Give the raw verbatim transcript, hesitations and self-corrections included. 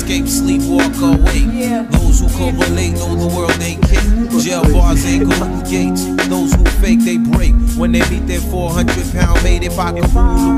escape, sleep, walk, awake. Those who correlate know the world ain't cake. Jail bars ain't golden gates. Those who fake, they break when they meet their four hundred pound mate. If I could rule